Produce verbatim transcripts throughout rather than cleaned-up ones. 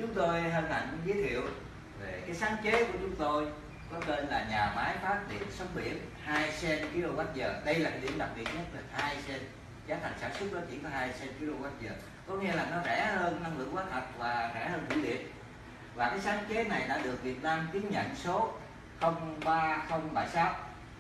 chúng tôi hân hạnh giới thiệu về cái sáng chế của chúng tôi có tên là nhà máy phát điện sóng biển hai sen ki lô oát giờ. Đây là cái điểm đặc biệt nhất là hai sen, giá thành sản xuất nó chỉ có hai sen ki lô oát giờ, có nghĩa là nó rẻ hơn năng lượng hóa thạch và rẻ hơn thủy điện. Và cái sáng chế này đã được Việt Nam chứng nhận số không ba không bảy sáu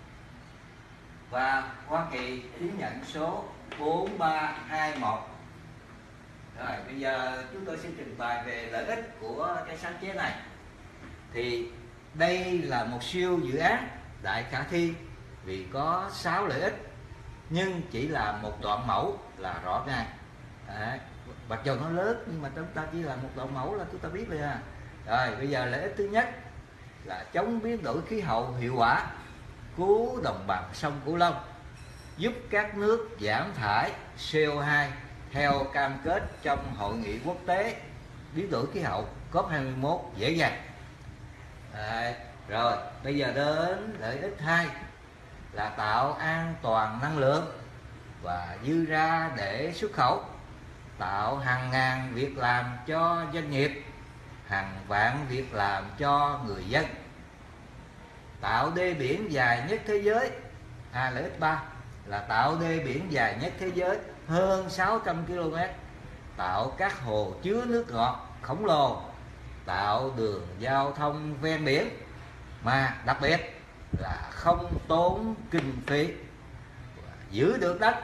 và Hoa Kỳ chứng nhận số bốn ba hai một. Rồi bây giờ chúng tôi sẽ trình bày về lợi ích của cái sáng chế này. Thì đây là một siêu dự án đại khả thi vì có sáu lợi ích, nhưng chỉ là một đoạn mẫu là rõ ngay. Đấy, mặc dù nó lớn nhưng mà chúng ta chỉ là một đoạn mẫu là chúng ta biết rồi ha. Rồi bây giờ lợi ích thứ nhất là chống biến đổi khí hậu hiệu quả, cứu đồng bằng sông Cửu Long, giúp các nước giảm thải xê o hai theo cam kết trong hội nghị quốc tế biến đổi khí hậu cốp hai mươi mốt dễ dàng. Đấy, rồi bây giờ đến lợi ích hai là tạo an toàn năng lượng và dư ra để xuất khẩu, tạo hàng ngàn việc làm cho doanh nghiệp, hàng vạn việc làm cho người dân, tạo đê biển dài nhất thế giới. À, lợi ích ba là tạo đê biển dài nhất thế giới hơn sáu trăm ki lô mét, tạo các hồ chứa nước ngọt khổng lồ, tạo đường giao thông ven biển mà đặc biệt là không tốn kinh phí, giữ được đất,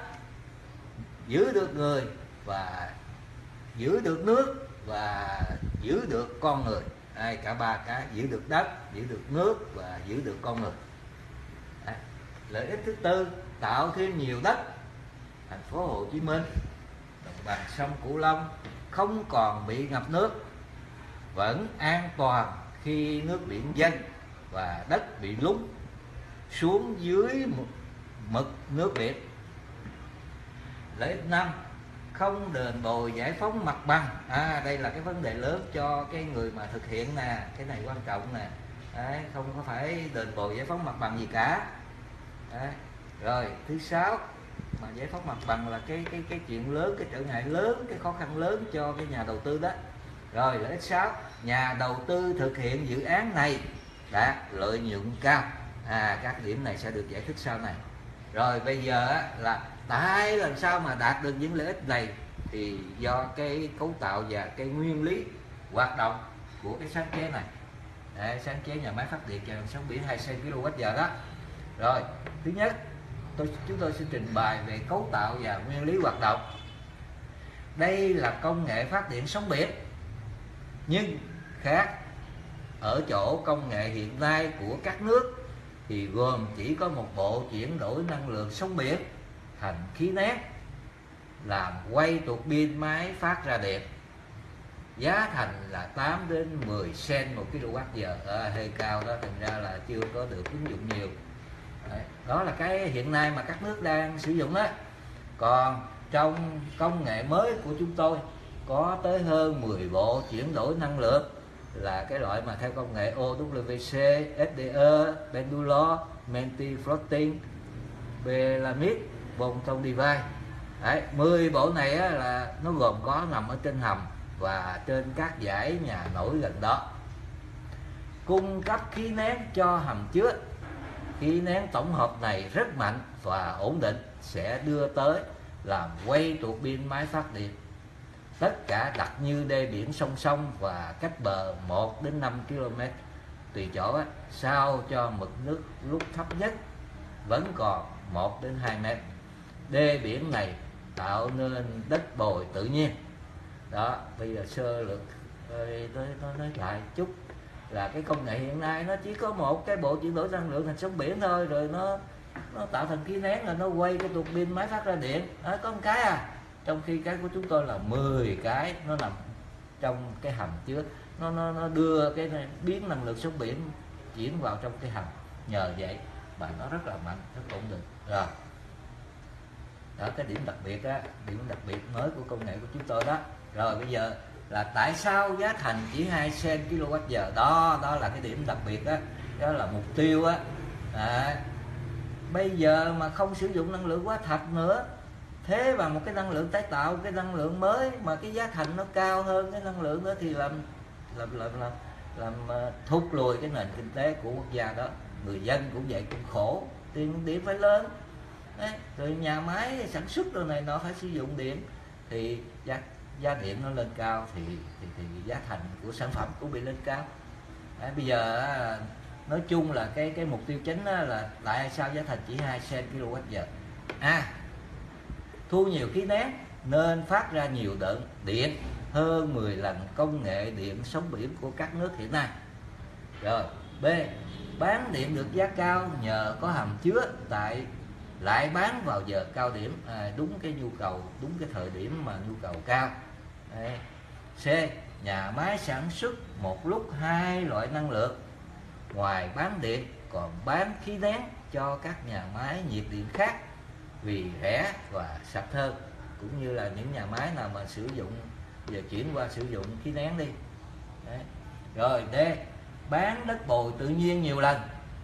giữ được người và giữ được nước và giữ được con người. Đây, cả ba cái: giữ được đất, giữ được nước và giữ được con người. Đấy. Lợi ích thứ tư, tạo thêm nhiều đất. Thành phố Hồ Chí Minh, đồng bằng sông Cửu Long không còn bị ngập nước, vẫn an toàn khi nước biển dâng và đất bị lún xuống dưới mực nước biển. Lợi ích năm, không đền bù giải phóng mặt bằng. À, đây là cái vấn đề lớn cho cái người mà thực hiện nè, cái này quan trọng nè. Đấy, không có phải đền bù giải phóng mặt bằng gì cả. Đấy. Rồi thứ sáu, mà giải phóng mặt bằng là cái cái cái chuyện lớn, cái trở ngại lớn, cái khó khăn lớn cho cái nhà đầu tư đó. Rồi lợi ích sáu, nhà đầu tư thực hiện dự án này đạt lợi nhuận cao. À, các điểm này sẽ được giải thích sau này. Rồi bây giờ là tại làm sao mà đạt được những lợi ích này, thì do cái cấu tạo và cái nguyên lý hoạt động của cái sáng chế này. Đấy, sáng chế nhà máy phát điện chạy bằng sóng biển hai sen ki lô oát giờ đó. Rồi thứ nhất, tôi chúng tôi sẽ trình bày về cấu tạo và nguyên lý hoạt động. Đây là công nghệ phát điện sóng biển, nhưng khác ở chỗ công nghệ hiện nay của các nước thì gồm chỉ có một bộ chuyển đổi năng lượng sóng biển thành khí nén, làm quay tuột pin máy phát ra điện. Giá thành là tám đến mười sen một ki lô oát giờ, à, hơi cao đó, thành ra là chưa có được ứng dụng nhiều. Đấy, đó là cái hiện nay mà các nước đang sử dụng đó. Còn trong công nghệ mới của chúng tôi có tới hơn mười bộ chuyển đổi năng lượng, là cái loại mà theo công nghệ o vê xê, ét đê e, Pendulo, Menti Floating, Belamid, Boson Device. Đấy, mười bộ này á, là nó gồm có nằm ở trên hầm và trên các dãy nhà nổi gần đó, cung cấp khí nén cho hầm chứa. Khí nén tổng hợp này rất mạnh và ổn định, sẽ đưa tới làm quay tuột pin máy phát điện. Tất cả đặt như đê biển song song và cách bờ một đến năm ki lô mét tùy chỗ á, sao cho mực nước lúc thấp nhất vẫn còn một đến hai mét. Đê biển này tạo nên đất bồi tự nhiên. Đó, bây giờ sơ lược tôi nói, nói lại chút là cái công nghệ hiện nay nó chỉ có một cái bộ chuyển đổi năng lượng thành sóng biển thôi, rồi nó nó tạo thành khí nén, là nó quay cái tuột pin máy phát ra điện. Đó, có một cái à, trong khi cái của chúng tôi là mười cái nó nằm trong cái hầm chứa, nó nó nó đưa cái này, biến năng lượng sóng biển chuyển vào trong cái hầm, nhờ vậy mà nó rất là mạnh, rất ổn định. Rồi đó, cái điểm đặc biệt á, điểm đặc biệt mới của công nghệ của chúng tôi đó. Rồi bây giờ là tại sao giá thành chỉ hai sen ki lô oát giờ đó, đó là cái điểm đặc biệt đó, đó là mục tiêu á. À, bây giờ mà không sử dụng năng lượng hóa thạch nữa, thế bằng một cái năng lượng tái tạo, cái năng lượng mới mà cái giá thành nó cao hơn cái năng lượng nữa, thì làm làm làm làm, làm uh, thúc lùi cái nền kinh tế của quốc gia đó. Người dân cũng vậy, cũng khổ, tiền điện phải lên đấy, rồi nhà máy sản xuất đồ này nó phải sử dụng điện thì giá giá điện nó lên cao thì thì, thì giá thành của sản phẩm cũng bị lên cao. Đấy, bây giờ nói chung là cái cái mục tiêu chính là tại sao giá thành chỉ hai cent kWh. À, thu nhiều khí nén nên phát ra nhiều đợt điện hơn mười lần công nghệ điện sống biển của các nước hiện nay. Rồi B, bán điện được giá cao nhờ có hầm chứa tại lại bán vào giờ cao điểm, à, đúng cái nhu cầu, đúng cái thời điểm mà nhu cầu cao. Đấy. C, nhà máy sản xuất một lúc hai loại năng lượng, ngoài bán điện còn bán khí nén cho các nhà máy nhiệt điện khác vì rẻ và sạch hơn, cũng như là những nhà máy nào mà sử dụng giờ chuyển qua sử dụng khí nén đi. Đấy. Rồi D, bán đất bồi tự nhiên nhiều lần,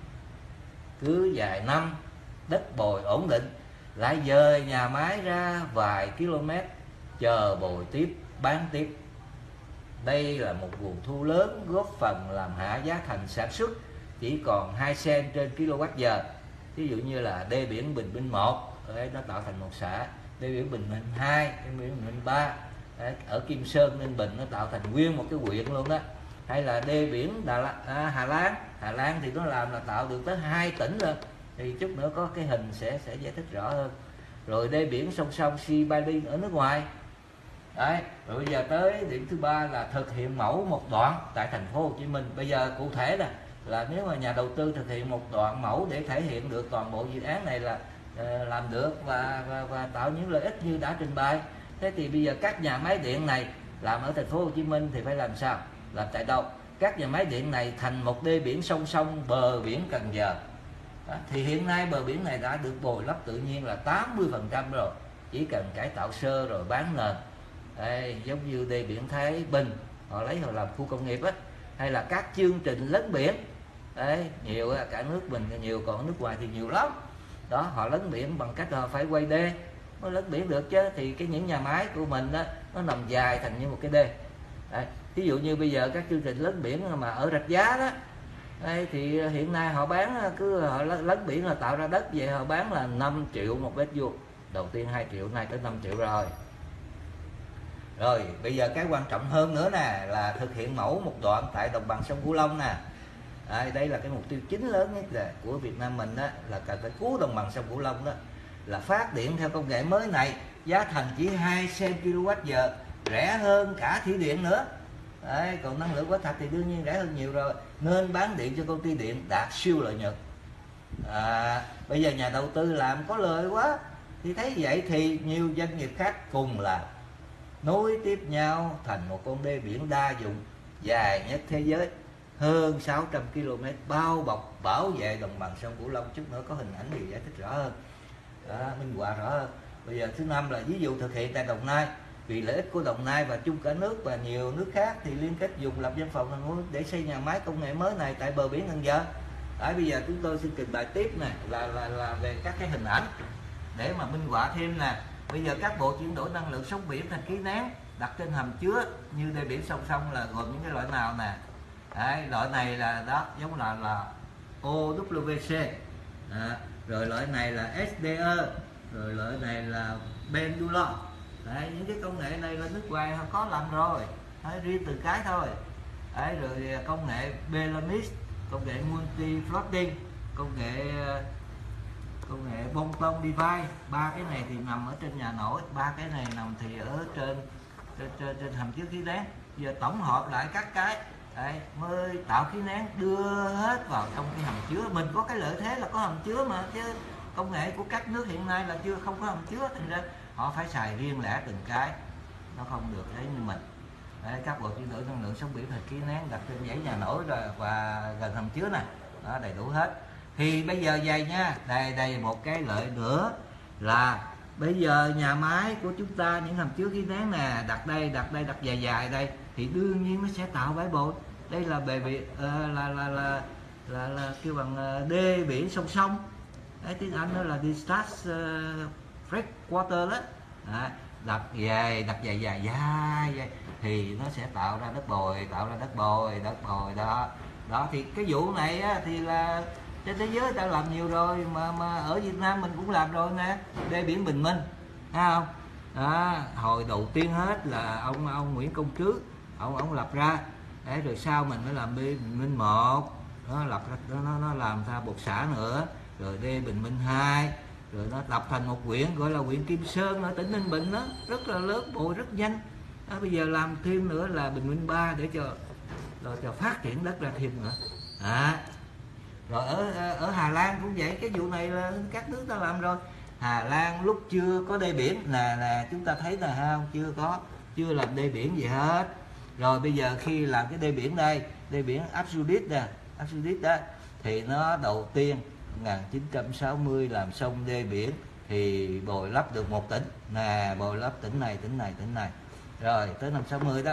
cứ vài năm đất bồi ổn định lại dời nhà máy ra vài km chờ bồi tiếp, bán tiếp. Đây là một nguồn thu lớn góp phần làm hạ giá thành sản xuất chỉ còn hai cent trên kWh. Ví dụ như là đê biển Bình Minh một, đấy, nó tạo thành một xã, đê biển Bình Minh hai, đê biển Bình Minh ba, đấy, ở Kim Sơn Ninh Bình nó tạo thành nguyên một cái huyện luôn đó. Hay là đê biển Đà La, à, Hà Lan, Hà Lan thì nó làm là tạo được tới hai tỉnh rồi. Thì chút nữa có cái hình sẽ sẽ giải thích rõ hơn. Rồi đê biển song song Sibalin ở nước ngoài. Đấy, rồi bây giờ tới điểm thứ ba là thực hiện mẫu một đoạn tại thành phố Hồ Chí Minh. Bây giờ cụ thể là là nếu mà nhà đầu tư thực hiện một đoạn mẫu để thể hiện được toàn bộ dự án này là uh, làm được và, và và tạo những lợi ích như đã trình bày. Thế thì bây giờ các nhà máy điện này làm ở thành phố Hồ Chí Minh thì phải làm sao? Làm tại đâu? Các nhà máy điện này thành một đê biển song song bờ biển Cần Giờ. Đó, thì hiện nay bờ biển này đã được bồi lấp tự nhiên là tám mươi phần trăm rồi, chỉ cần cải tạo sơ rồi bán nền. Đây, giống như đê biển Thái Bình họ lấy họ làm khu công nghiệp á, hay là các chương trình lấn biển. Đấy, nhiều cả nước mình nhiều, còn nước ngoài thì nhiều lắm. Đó, họ lấn biển bằng cách họ phải quay đê mới lấn biển được chứ. Thì cái những nhà máy của mình đó, nó nằm dài thành như một cái đê. Đấy, ví dụ như bây giờ các chương trình lấn biển mà ở Rạch Giá đó, đây thì hiện nay họ bán cứ họ lấn biển là tạo ra đất, vậy họ bán là năm triệu một mét vuông, đầu tiên hai triệu, nay tới năm triệu rồi. Rồi bây giờ cái quan trọng hơn nữa nè là thực hiện mẫu một đoạn tại đồng bằng sông Cửu Long nè. Đây, đây là cái mục tiêu chính lớn nhất là của Việt Nam mình đó, là cần phải cứu đồng bằng sông Cửu Long đó, là phát điện theo công nghệ mới này, giá thành chỉ hai cent kWh, rẻ hơn cả thủy điện nữa. Đấy, còn năng lượng hóa thạch thì đương nhiên rẻ hơn nhiều rồi, nên bán điện cho công ty điện đạt siêu lợi nhuận. À, bây giờ nhà đầu tư làm có lời quá, thì thấy vậy thì nhiều doanh nghiệp khác cùng làm, nối tiếp nhau thành một con đê biển đa dụng dài nhất thế giới, hơn sáu trăm ki lô mét, bao bọc bảo vệ đồng bằng sông Cửu Long. Chút nữa có hình ảnh thì giải thích rõ hơn, đó, minh họa rõ hơn. Bây giờ thứ năm là ví dụ thực hiện tại Đồng Nai, vì lợi ích của Đồng Nai và chung cả nước và nhiều nước khác thì liên kết dùng lập văn phòng thành phố để xây nhà máy công nghệ mới này tại bờ biển Cần Giờ. Đấy, bây giờ chúng tôi xin trình bày tiếp này là là là về các cái hình ảnh để mà minh họa thêm nè. Bây giờ các bộ chuyển đổi năng lượng sống biển thành khí nén đặt trên hầm chứa như đê biển song song là gồm những cái loại nào nè. Đấy, loại này là đó giống là là o vê xê, à, rồi loại này là ét đê e, rồi loại này là Pendulum. Đấy, những cái công nghệ này là nước ngoài họ có làm rồi. Đấy, riêng từng cái thôi. Đấy, rồi công nghệ Belamis, công nghệ multi floating, công nghệ công nghệ bông tông device. Ba cái này thì nằm ở trên nhà nổi, ba cái này nằm thì ở trên trên, trên, trên hầm chứa khí nén. Giờ tổng hợp lại các cái đấy, mới tạo khí nén đưa hết vào trong cái hầm chứa. Mình có cái lợi thế là có hầm chứa mà, chứ công nghệ của các nước hiện nay là chưa không có hầm chứa, thành ra họ phải xài riêng lẻ từng cái, nó không được thấy như mình. Đấy, các bộ chuyển đổi năng lượng sống biển thành khí nén đặt trên dãy nhà nổi rồi và gần hầm chứa này, đó, đầy đủ hết. Thì bây giờ vậy nha, đây đây một cái lợi nữa là bây giờ nhà máy của chúng ta những hầm chứa khí nén nè đặt đây đặt đây đặt dài dài đây thì đương nhiên nó sẽ tạo bãi bồi. Đây là bề bị uh, là, là là là là là kêu bằng uh, đê biển song song. Đấy, tiếng Anh đó là discharge uh, freshwater đó. À, đặt dài đặt dài dài dài, dài thì nó sẽ tạo ra đất bồi, tạo ra đất bồi đất bồi đó. Đó thì cái vụ này á, thì là trên thế giới người ta làm nhiều rồi, mà mà ở Việt Nam mình cũng làm rồi nè, đê biển Bình Minh, thấy không? Đó, hồi đầu tiên hết là ông ông Nguyễn Công Trứ, ông ông lập ra. Đấy, rồi sau mình mới làm đê Bình Minh một, nó lập ra, nó nó làm ra một xã nữa, rồi đê Bình Minh hai, rồi nó lập thành một huyện gọi là huyện Kim Sơn ở tỉnh Ninh Bình, đó rất là lớn, bồi rất nhanh. Đó, bây giờ làm thêm nữa là Bình Minh ba để cho rồi cho phát triển đất ra thêm nữa. À, rồi ở ở Hà Lan cũng vậy, cái vụ này là các nước ta làm rồi. Hà Lan lúc chưa có đê biển là là chúng ta thấy là không, chưa có chưa làm đê biển gì hết. Rồi bây giờ khi làm cái đê biển đây, đê biển Absolute nè, Absolute đó, thì nó đầu tiên một nghìn chín trăm sáu mươi làm xong đê biển thì bồi lấp được một tỉnh nè, bồi lấp tỉnh này tỉnh này tỉnh này. Rồi tới năm sáu mươi đó,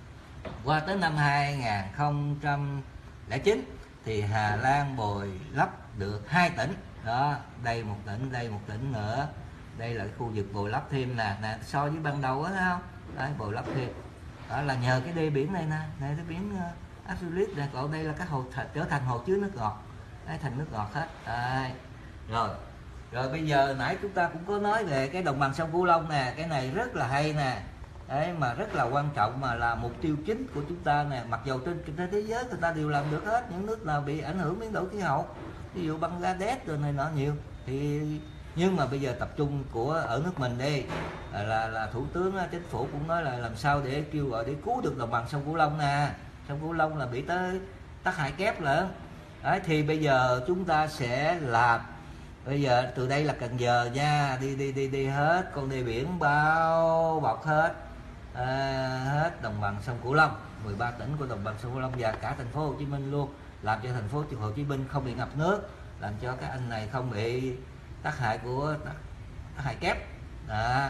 qua tới năm hai nghìn không trăm lẻ chín thì Hà Lan bồi lấp được hai tỉnh đó, đây một tỉnh, đây một tỉnh nữa. Đây là cái khu vực bồi lấp thêm nè, nè so với ban đầu đó, thấy không? Đấy, bồi lấp thêm đó là nhờ cái đê biển này nè, này cái biển uh, Absolute nè, còn đây là các hồ trở thành hồ chứa nước ngọt, đấy, thành nước ngọt hết. Đấy. Rồi rồi bây giờ nãy chúng ta cũng có nói về cái đồng bằng sông Cửu Long nè, cái này rất là hay nè. Đấy, mà rất là quan trọng, mà là mục tiêu chính của chúng ta nè. Mặc dù trên, trên thế giới người ta đều làm được hết, những nước nào bị ảnh hưởng biến đổi khí hậu, ví dụ Bangladesh rồi này nọ nhiều, thì nhưng mà bây giờ tập trung của ở nước mình đi là là thủ tướng chính phủ cũng nói là làm sao để kêu gọi để cứu được đồng bằng sông Cửu Long nè. Sông Cửu Long là bị tới tác hại kép lận. Đấy, thì bây giờ chúng ta sẽ làm, bây giờ từ đây là Cần Giờ nha, đi đi đi đi hết con đê biển bao bọc hết à, hết đồng bằng sông Cửu Long, mười ba tỉnh của đồng bằng sông Cửu Long và cả thành phố Hồ Chí Minh luôn, làm cho thành phố Hồ Chí Minh không bị ngập nước, làm cho các anh này không bị tác hại của tác, tác hại kép. Đó.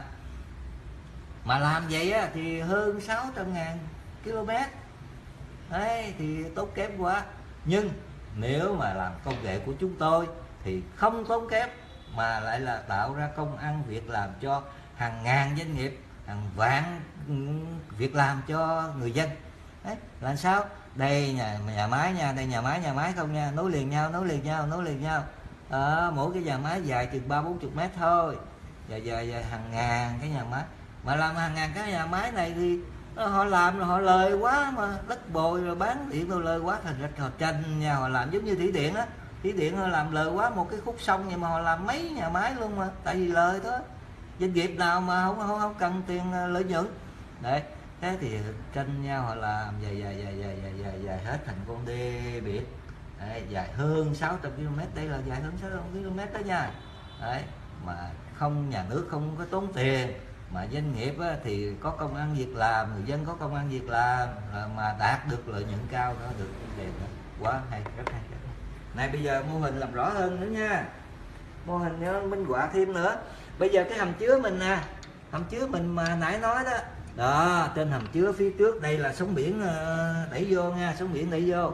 Mà làm vậy á, thì hơn sáu trăm ngàn km, đấy thì tốn kém quá. Nhưng nếu mà làm công nghệ của chúng tôi thì không tốn kém, mà lại là tạo ra công ăn việc làm cho hàng ngàn doanh nghiệp, hàng vạn việc làm cho người dân. Đấy, làm sao? Đây nhà nhà máy nha, đây nhà máy nhà máy không nha, nối liền nhau, nối liền nhau, nối liền nhau. À, mỗi cái nhà máy dài chừng ba bốn chục mét thôi, dài dài dài hàng ngàn cái nhà máy. Mà làm hàng ngàn cái nhà máy này thì họ làm rồi họ lời quá, mà đất bồi rồi bán điện rồi lời quá, thành ra họ tranh nhau, họ làm giống như thủy điện á. Thủy điện họ làm lời quá một cái khúc sông, nhưng mà họ làm mấy nhà máy luôn, mà tại vì lời thôi, doanh nghiệp nào mà không không, không cần tiền lợi nhuận. Đấy, thế thì tranh nhau họ làm dài dài dài dài dài dài, dài hết thành con đê biển. Đấy, dài hơn sáu trăm ki lô mét, đây là dài hơn sáu trăm ki lô mét đó nha. Đấy, mà không, nhà nước không có tốn tiền, mà doanh nghiệp á, thì có công ăn việc làm, người dân có công ăn việc làm, mà đạt được lợi nhuận cao, đó được tiền đó. Quá hay, rất hay, rất hay. Này bây giờ mô hình làm rõ hơn nữa nha, mô hình nữa, minh họa thêm nữa. Bây giờ cái hầm chứa mình nè, hầm chứa mình mà nãy nói đó, đó trên hầm chứa phía trước đây là sóng biển đẩy vô nha, sóng biển đẩy vô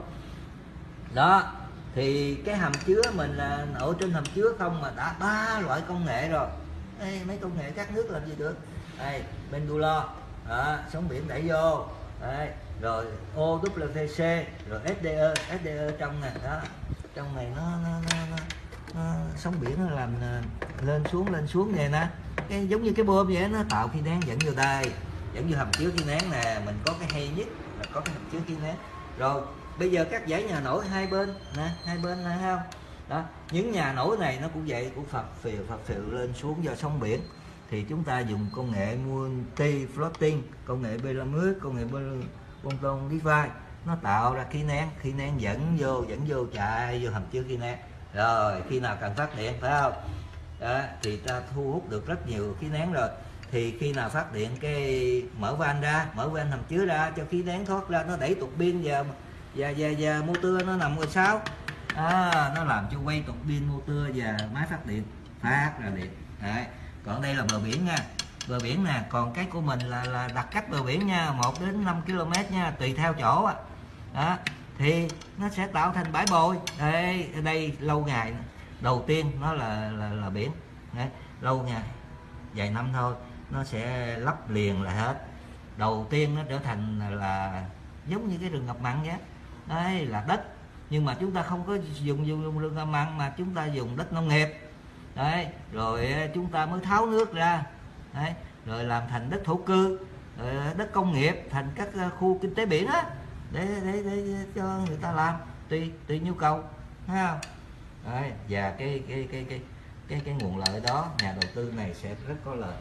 đó. Thì cái hầm chứa mình là ở trên hầm chứa không mà đã ba loại công nghệ rồi. Đây, mấy công nghệ các nước làm gì được. Đây, Pendulo đó, sóng biển đẩy vô. Đấy, rồi O W C, rồi S D E, S D E trong này đó, trong này nó, nó, nó, nó, nó sóng biển nó làm lên xuống lên xuống vậy nè, cái giống như cái bơm vậy, nó tạo khí nén dẫn vô đây, dẫn vô hầm chứa khí nén nè. Mình có cái hay nhất là có cái hầm chứa khí nén. Rồi bây giờ các dãy nhà nổi hai bên nè, hai bên nè, không đó, những nhà nổi này nó cũng vậy, cũng phập phìu phập phìu lên xuống do sóng biển. Thì chúng ta dùng công nghệ multi floating, công nghệ Belamud, công nghệ Bonton Defi, nó tạo ra khí nén, khí nén dẫn vô dẫn vô chạy vô hầm chứa khí nén. Rồi khi nào cần phát điện, phải không? Đó, thì ta thu hút được rất nhiều khí nén rồi. Thì khi nào phát điện cái mở van ra, mở van hầm chứa ra cho khí nén thoát ra, nó đẩy tuột pin và và và, và motor nó nằm rồi sao? À, nó làm cho quay tuột pin motor và máy phát điện phát ra điện. Đấy. Còn đây là bờ biển nha, bờ biển nè. Còn cái của mình là là đặt cách bờ biển nha, một đến năm ki lô mét nha, tùy theo chỗ á. Đó. Thì nó sẽ tạo thành bãi bồi. Đây, ở đây lâu ngày đầu tiên nó là là, là biển. Đấy. Lâu ngày vài năm thôi, nó sẽ lấp liền lại hết. Đầu tiên nó trở thành là giống như cái rừng ngập mặn vậy, đấy là đất, nhưng mà chúng ta không có dùng dùng, dùng rừng ngập mặn mà chúng ta dùng đất nông nghiệp, đấy rồi chúng ta mới tháo nước ra, đấy rồi làm thành đất thổ cư, rồi đất công nghiệp thành các khu kinh tế biển á, để, để để cho người ta làm tùy tùy nhu cầu, thấy không? Đấy, và cái cái cái cái cái cái nguồn lợi đó nhà đầu tư này sẽ rất có lợi.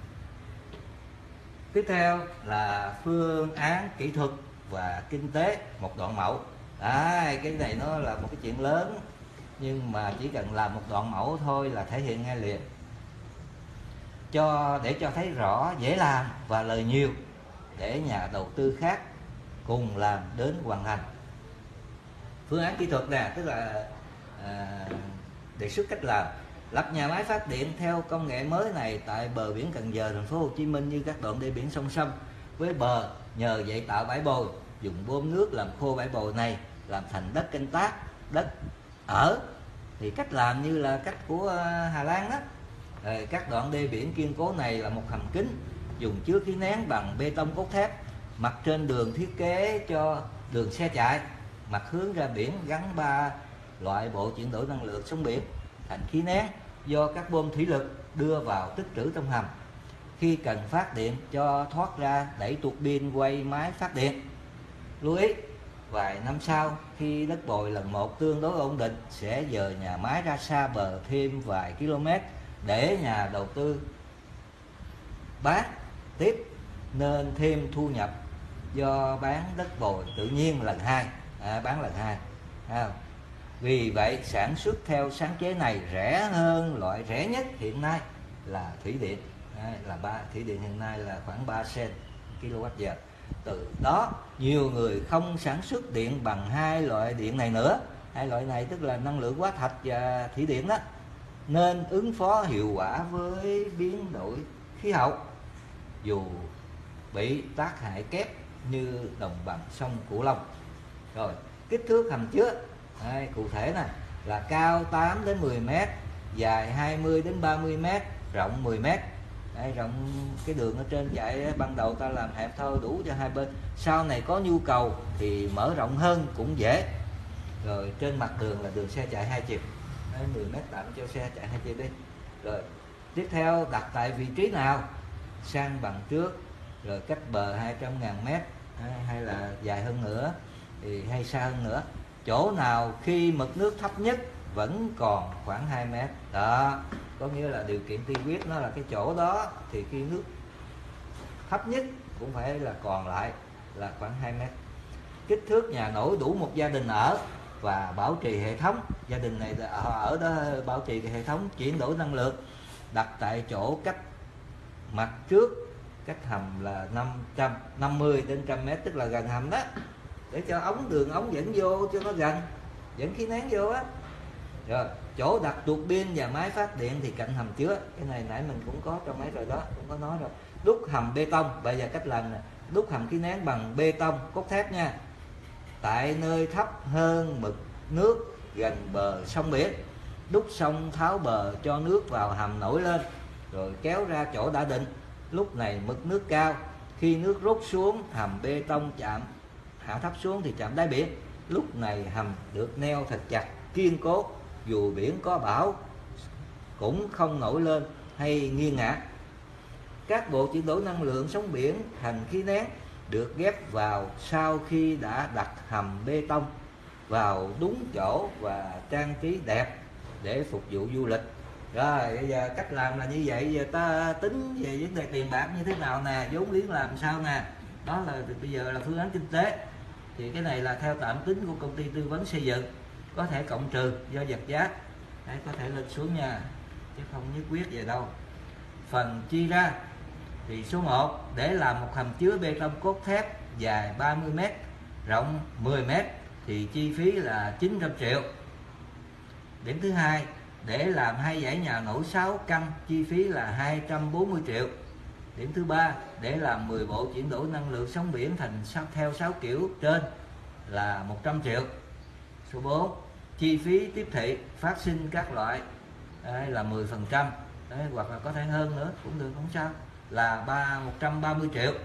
Tiếp theo là phương án kỹ thuật và kinh tế một đoạn mẫu. Đấy, cái này nó là một cái chuyện lớn, nhưng mà chỉ cần làm một đoạn mẫu thôi là thể hiện ngay liền, cho để cho thấy rõ dễ làm và lời nhiều, để nhà đầu tư khác cùng làm đến hoàn thành. Phương án kỹ thuật nè, tức là à, đề xuất cách làm: lập nhà máy phát điện theo công nghệ mới này tại bờ biển Cần Giờ, thành phố Hồ Chí Minh, như các đoạn đê biển song song với bờ, nhờ vậy tạo bãi bồi, dùng bơm nước làm khô bãi bồi này, làm thành đất canh tác, đất ở. Thì cách làm như là cách của Hà Lan đó. Rồi các đoạn đê biển kiên cố này là một hầm kính, dùng chứa khí nén bằng bê tông cốt thép, mặt trên đường thiết kế cho đường xe chạy, mặt hướng ra biển, gắn ba loại bộ chuyển đổi năng lượng sóng biển thành khí nén do các bơm thủy lực đưa vào tích trữ trong hầm. Khi cần phát điện cho thoát ra, đẩy tuột pin quay máy phát điện. Lưu ý, vài năm sau khi đất bồi lần một tương đối ổn định, sẽ dời nhà máy ra xa bờ thêm vài km để nhà đầu tư bán tiếp, nên thêm thu nhập do bán đất bồi tự nhiên lần hai, à, bán lần hai. À, vì vậy sản xuất theo sáng chế này rẻ hơn loại rẻ nhất hiện nay là thủy điện. À, là ba thủy điện hiện nay là khoảng ba sen kWh. Từ đó nhiều người không sản xuất điện bằng hai loại điện này nữa. Hai loại này tức là năng lượng hóa thạch và thủy điện đó, nên ứng phó hiệu quả với biến đổi khí hậu dù bị tác hại kép như đồng bằng sông Cửu Long. Rồi kích thước hầm chứa, đây, cụ thể này là cao tám đến mười mét, dài hai mươi đến ba mươi mét, rộng mười mét. Đây, rộng cái đường ở trên chạy ban đầu ta làm hẹp thôi, đủ cho hai bên. Sau này có nhu cầu thì mở rộng hơn cũng dễ. Rồi trên mặt đường là đường xe chạy hai chiều. Đấy, mười mét tạm cho xe chạy hai chiều đi. Rồi tiếp theo đặt tại vị trí nào, sang bằng trước, rồi cách bờ hai trăm ngàn mét hay là dài hơn nữa thì hay xa hơn nữa. Chỗ nào khi mực nước thấp nhất vẫn còn khoảng hai mét đó, có nghĩa là điều kiện tiên quyết nó là cái chỗ đó thì khi nước thấp nhất cũng phải là còn lại là khoảng hai mét. Kích thước nhà nổi đủ một gia đình ở và bảo trì hệ thống. Gia đình này ở đó bảo trì cái hệ thống chuyển đổi năng lượng, đặt tại chỗ cách mặt trước cách hầm là năm trăm năm mươi đến một trăm mét, tức là gần hầm đó, để cho ống đường ống dẫn vô cho nó gần, dẫn khí nén vô á. Rồi chỗ đặt tuột pin và máy phát điện thì cạnh hầm chứa. Cái này nãy mình cũng có trong máy rồi đó, cũng có nói rồi. Đúc hầm bê tông. Bây giờ cách làm nè, đúc hầm khí nén bằng bê tông cốt thép nha, tại nơi thấp hơn mực nước gần bờ sông biển. Đúc xong tháo bờ cho nước vào hầm nổi lên, rồi kéo ra chỗ đã định. Lúc này mực nước cao, khi nước rút xuống hầm bê tông chạm hạ thấp xuống thì chạm đáy biển. Lúc này hầm được neo thật chặt kiên cố, dù biển có bão cũng không nổi lên hay nghiêng ngả. Các bộ chuyển đổi năng lượng sóng biển thành khí nén được ghép vào sau khi đã đặt hầm bê tông vào đúng chỗ và trang trí đẹp để phục vụ du lịch. Rồi bây giờ cách làm là như vậy. Giờ ta tính về vấn đề tiền bạc như thế nào nè, vốn liếng làm sao nè. Đó là bây giờ là phương án kinh tế. Thì cái này là theo tạm tính của công ty tư vấn xây dựng, có thể cộng trừ do vật giá. Đấy, có thể lên xuống nha, chứ không nhất quyết về đâu. Phần chi ra thì số một, để làm một hầm chứa bê tông cốt thép dài ba mươi mét, rộng mười mét thì chi phí là chín trăm triệu. Điểm thứ hai, để làm hai dãy nhà nổi sáu căn chi phí là hai trăm bốn mươi triệu. Điểm thứ ba, để làm mười bộ chuyển đổi năng lượng sóng biển thành theo sáu kiểu trên là một trăm triệu. Số bốn, chi phí tiếp thị phát sinh các loại, đây là mười phần trăm, hoặc là có thể hơn nữa cũng được, không sao. là ba một trăm ba mươi triệu.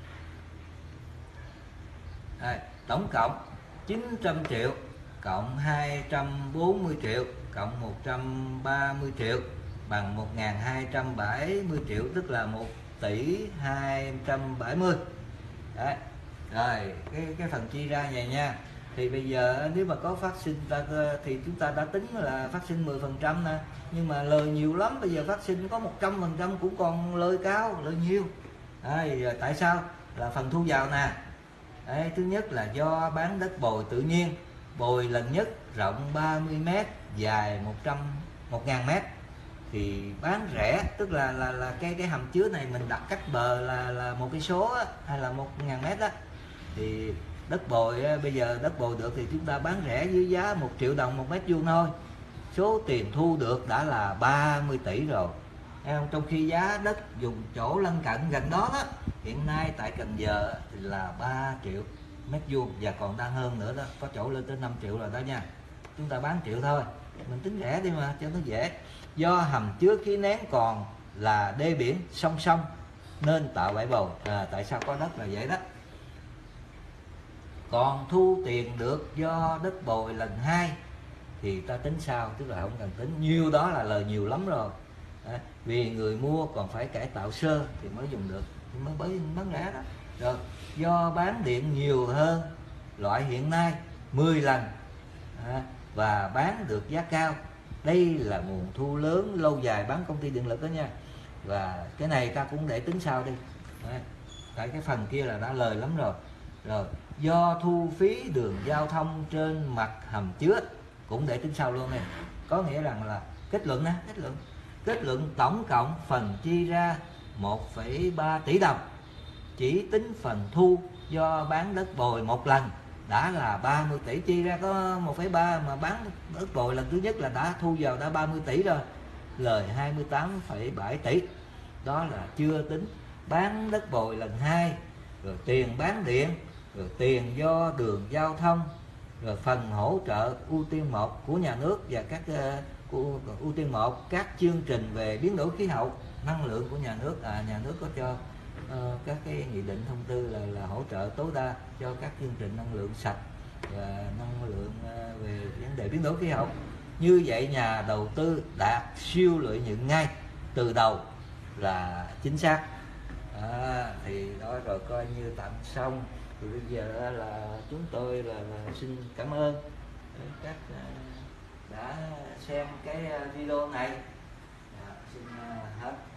Đây, tổng cộng chín trăm triệu cộng hai trăm bốn mươi triệu cộng một trăm ba mươi triệu bằng một nghìn hai trăm bảy mươi triệu, tức là một tỷ hai trăm bảy mươi. Đấy. Rồi cái cái phần chia ra vậy nha. Thì bây giờ nếu mà có phát sinh ta thì chúng ta đã tính là phát sinh mười phần trăm nè, nhưng mà lời nhiều lắm, bây giờ phát sinh có một trăm phần trăm cũng còn lời cao, lời nhiều. Đấy, tại sao? Là phần thu vào nè. Đấy, thứ nhất là do bán đất bồi tự nhiên, bồi lần nhất rộng ba mươi mét, dài một trăm một nghìn mét thì bán rẻ, tức là là là cái cái hầm chứa này mình đặt cách bờ là là một cây số hay là một ngàn mét đó, thì đất bồi bây giờ đất bồi được thì chúng ta bán rẻ dưới giá một triệu đồng một mét vuông thôi. Số tiền thu được đã là ba mươi tỷ rồi. Trong khi giá đất dùng chỗ lân cận gần đó đó hiện nay tại Cần Giờ thì là ba triệu mét vuông và còn đang hơn nữa đó, có chỗ lên tới năm triệu rồi đó nha. Chúng ta bán triệu thôi, mình tính rẻ đi mà cho nó dễ. Do hầm chứa khí nén còn là đê biển song song nên tạo bãi bồi. À, tại sao có đất là vậy đó. Còn thu tiền được do đất bồi lần hai thì ta tính sao, tức là không cần tính, nhiêu đó là lời nhiều lắm rồi. À, vì người mua còn phải cải tạo sơ thì mới dùng được, mới mới bán rẻ đó. Rồi do bán điện nhiều hơn loại hiện nay mười lần à, và bán được giá cao, đây là nguồn thu lớn lâu dài bán công ty điện lực đó nha. Và cái này ta cũng để tính sau đi. Đấy. Tại cái phần kia là đã lời lắm rồi. Rồi do thu phí đường giao thông trên mặt hầm chứa cũng để tính sau luôn này. Có nghĩa rằng là kết luận nè, kết luận kết luận tổng cộng phần chi ra một phẩy ba tỷ đồng, chỉ tính phần thu do bán đất bồi một lần đã là ba mươi tỷ, chi ra có một phẩy ba mà bán đất bồi lần thứ nhất là đã thu vào đã ba mươi tỷ rồi, lời hai mươi tám phẩy bảy tỷ. Đó là chưa tính bán đất bồi lần hai, rồi tiền bán điện, rồi tiền do đường giao thông, rồi phần hỗ trợ ưu tiên một của nhà nước và các uh, ưu tiên một các chương trình về biến đổi khí hậu, năng lượng của nhà nước. À, nhà nước có cho uh, các cái nghị định thông tư là, là hỗ trợ tối đa cho các chương trình năng lượng sạch và năng lượng uh, về vấn đề biến đổi khí hậu. Như vậy nhà đầu tư đạt siêu lợi nhuận ngay từ đầu là chính xác. À, thì đó rồi coi như tạm xong. Thì bây giờ là chúng tôi là, là xin cảm ơn các đã xem cái video này. À, xin hết.